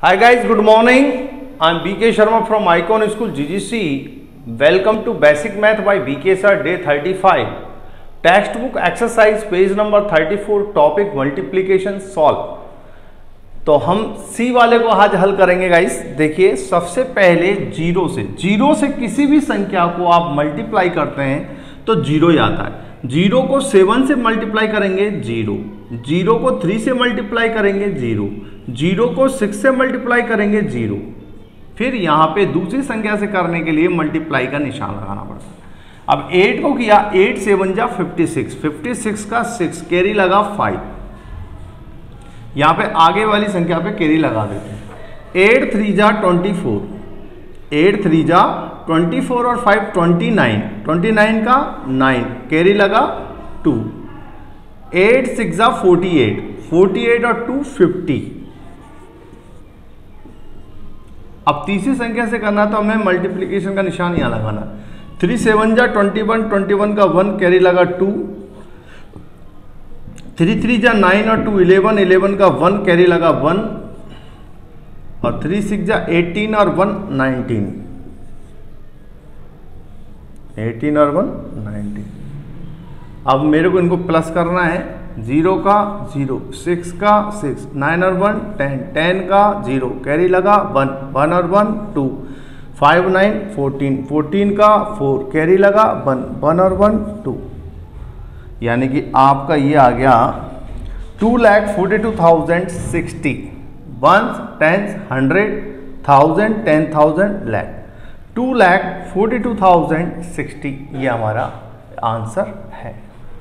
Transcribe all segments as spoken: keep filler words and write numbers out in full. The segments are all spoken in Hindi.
Hi guys, good morning. I'm B K Sharma from Icon School G G C. Welcome to Basic Math by B K Sir Day thirty-five. Textbook exercise page number thirty-four. Topic multiplication solve. तो हम C वाले को आज हल करेंगे गाइस। देखिए सबसे पहले जीरो से जीरो से किसी भी संख्या को आप मल्टीप्लाई करते हैं तो जीरो ही आता है। जीरो को सेवन से मल्टीप्लाई करेंगे जीरो, जीरो को थ्री से मल्टीप्लाई करेंगे जीरो, जीरो को सिक्स से मल्टीप्लाई करेंगे जीरो। फिर यहाँ पे दूसरी संख्या से करने के लिए मल्टीप्लाई का निशान लगाना पड़ता है। अब एट को किया, एट सेवन जा फिफ्टी सिक्स, फिफ्टी सिक्स का सिक्स कैरी लगा फाइव। यहाँ पे आगे वाली संख्या पे कैरी लगा देते हैं। एट थ्री जा ट्वेंटी फोर, एट थ्री जा ट्वेंटी फोर और five twenty nine, twenty nine का नाइन कैरी लगा टू। एट सिक्स जा फोर्टी एट, फोर्टी एट और टू फिफ्टी। अब तीसरी संख्या से करना तो हमें मल्टीप्लीकेशन का निशान यहां लगाना। थ्री सेवन जा ट्वेंटी वन, ट्वेंटी वन का वन कैरी लगा टू। थ्री थ्री जा नाइन और टू इलेवन, इलेवन का वन कैरी लगा वन। और थ्री सिक्स जा एटीन और वन नाइनटीन, एटीन और वन नाइनटीन। अब मेरे को इनको प्लस करना है। जीरो का जीरो, सिक्स का सिक्स, नाइन और वन टेन, टेन का जीरो कैरी लगा वन, वन और one two, five nine fourteen, fourteen का फोर कैरी लगा वन, वन और वन टू। यानी कि आपका ये आ गया two lakh forty two thousand sixty. Ones, tens, hundred, thousand, ten thousand, lakh, two lakh forty two thousand sixty ये हमारा आंसर है।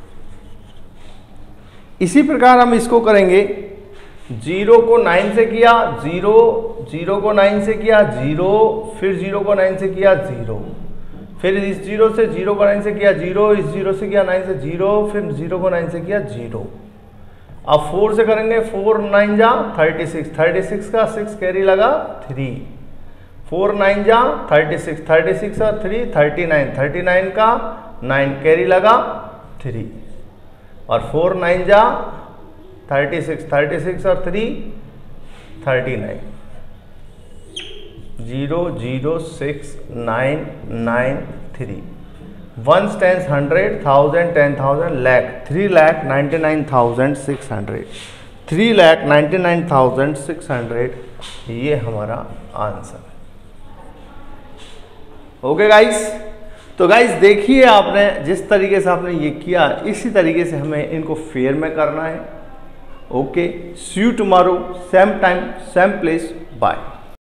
इसी प्रकार हम इसको करेंगे। जीरो को नाइन से किया जीरो, जीरो को नाइन से किया जीरो, फिर जीरो को नाइन से किया जीरो, फिर इस जीरो से जीरो को नाइन से किया जीरो, इस जीरो से किया नाइन से जीरो, फिर जीरो को नाइन से किया जीरो। अब फोर से करेंगे। फोर नाइन जा थर्टी सिक्स, थर्टी सिक्स का सिक्स कैरी लगा थ्री। फोर नाइन जा थर्टी सिक्स, थर्टी सिक्स और three thirty nine, thirty nine का नाइन कैरी लगा थ्री। और फोर नाइन जा थर्टी सिक्स, थर्टी सिक्स और three thirty nine. Zero zero six nine nine three. Ones, tens, hundred, thousand, ten thousand, lakh, three lakh ninety nine thousand six hundred, three lakh ninety nine thousand six hundred ये हमारा आंसर। ओके गाइस, तो गाइस देखिए आपने जिस तरीके से आपने ये किया इसी तरीके से हमें इनको फेयर में करना है। Okay, see you tomorrow, same time same place, bye.